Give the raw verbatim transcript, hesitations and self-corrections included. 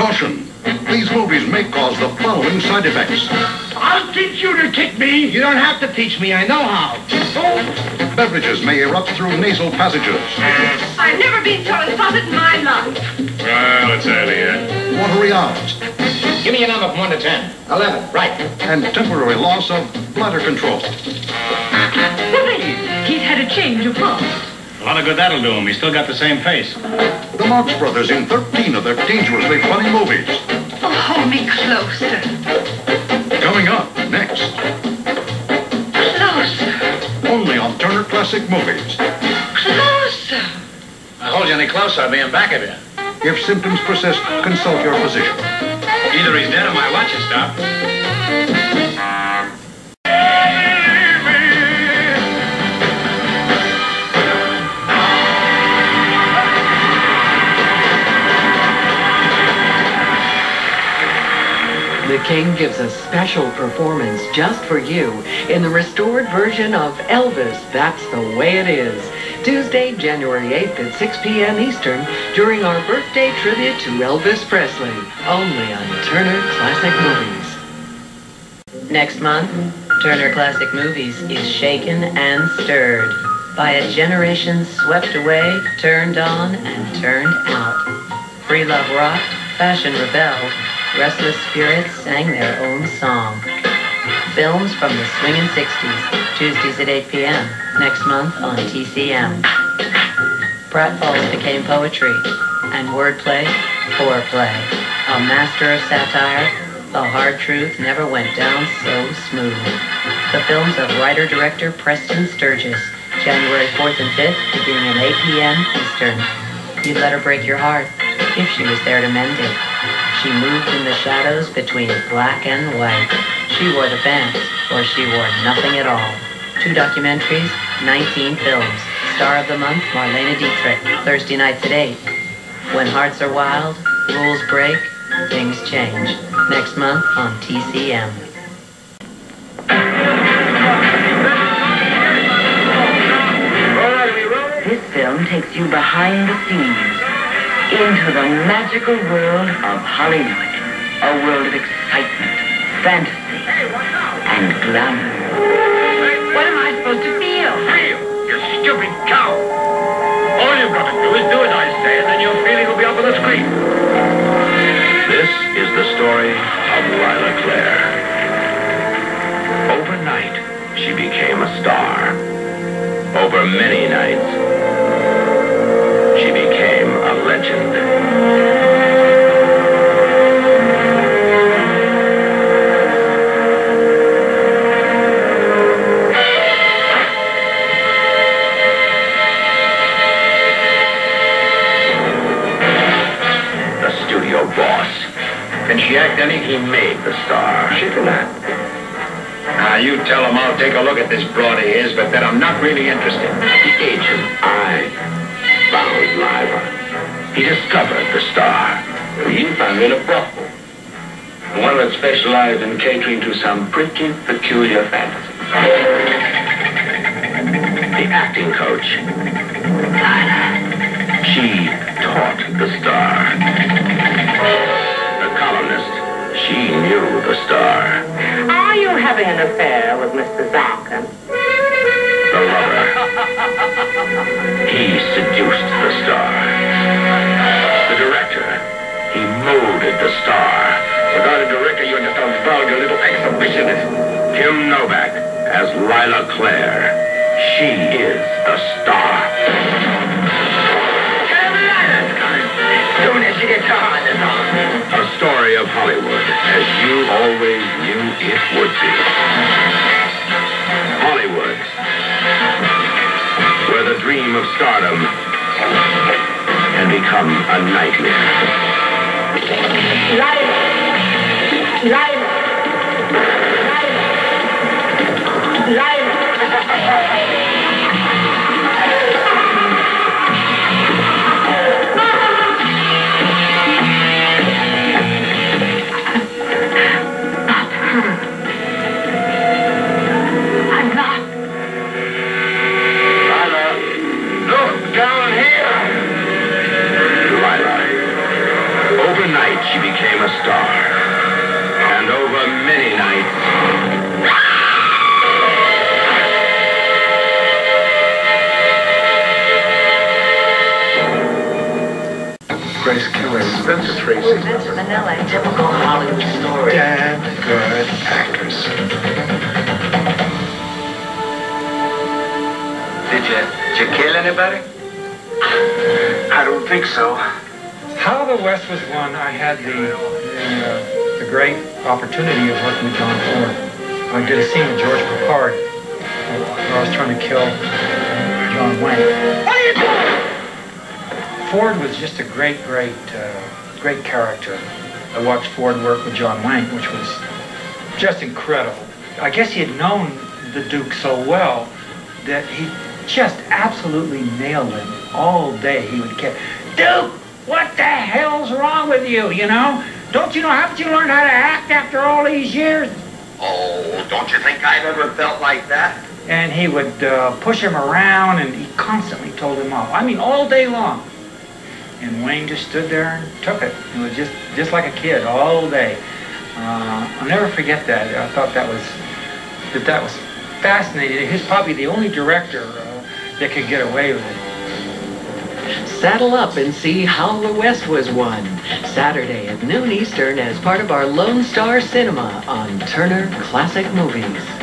Caution. These movies may cause the following side effects. I'll teach you to kick me. You don't have to teach me. I know how. Oh. Beverages may erupt through nasal passages. I've never been so insulted in my life. Well, it's early yet. Watery eyes. Give me a number from one to ten. Eleven. Right. And temporary loss of bladder control. Please, he's had a change of heart. A lot of good that'll do him. He's still got the same face. The Marx Brothers in thirteen of their dangerously funny movies. Oh, hold me closer. Coming up next. Closer. Only on Turner Classic Movies. Closer. I hold you any closer, I'll be in back of you. If symptoms persist, consult your physician. Either he's dead or my watch has stopped. The King gives a special performance just for you in the restored version of Elvis, That's the Way It Is. Tuesday, January eighth at six p m Eastern during our birthday tribute to Elvis Presley, only on Turner Classic Movies. Next month, Turner Classic Movies is shaken and stirred by a generation swept away, turned on, and turned out. Free Love rocked, fashion rebelled, restless spirits sang their own song. Films from the swinging sixties, Tuesdays at eight p m next month on T C M. Pratfalls became poetry, and wordplay, foreplay. A master of satire, the hard truth never went down so smooth. The films of writer-director Preston Sturges, January fourth and fifth, beginning at eight p m Eastern. You'd let her break your heart if she was there to mend it. She moved in the shadows between black and white. She wore the pants, or she wore nothing at all. Two documentaries, nineteen films. Star of the month, Marlene Dietrich. Thursday nights at eight. When hearts are wild, rules break, things change. Next month on T C M. This film takes you behind the scenes into the magical world of Hollywood. A world of excitement, fantasy, and glamour. What am I supposed to feel? Feel, you stupid cow. All you've got to do is do as I say, and then your feeling will be up on the screen. This is the story of Lila Claire. Overnight, she became a star. Over many nights, she became a legend. The studio boss. Can she act any? He made the star. She cannot. Now, you tell him I'll take a look at this broad of his, but that I'm not really interested. The agent, I found Lila. He discovered the star. He found me in a brothel. One that specialized in catering to some pretty peculiar fantasies. The acting coach. Lila. She taught the star. The columnist. She knew the star. Are you having an affair with Mister Zarkin? The lover. He seduced the star. The director. He molded the star. Without a director, you're just a vulgar little exhibitionist. Kim Novak as Lila Claire. She is the star. As soon as she gets her harness on. A story of Hollywood, as you always knew it would be. Hollywood, where the dream of stardom can become a nightmare. Lila! Lila! Lila! Lila! I'm not. Lila, look down here. Lila, night she became a star. And over many nights... Grace Kelly, Spencer Tracy. Vincent Minnelli. Typical Hollywood story. Damn good actors. Did you, did you kill anybody? I don't think so. How the West Was Won, I had the, the, uh, the great opportunity of working with John Ford. I did a scene with George Peppard where I was trying to kill John Wayne. What are you doing? Ford was just a great, great, uh, great character. I watched Ford work with John Wayne, which was just incredible. I guess he had known the Duke so well that he just absolutely nailed him all day. He would get, Duke, what the hell's wrong with you, you know? Don't you know, haven't you learned how to act after all these years? Oh, don't you think I've ever felt like that? And he would uh, push him around, and he constantly told him off. I mean, all day long. And Wayne just stood there and took it. It was just, just like a kid all day. Uh, I'll never forget that. I thought that was, that that was fascinating. He's probably the only director uh, that could get away with it. Saddle up and see How the West Was Won, Saturday at noon Eastern as part of our Lone Star Cinema on Turner Classic Movies.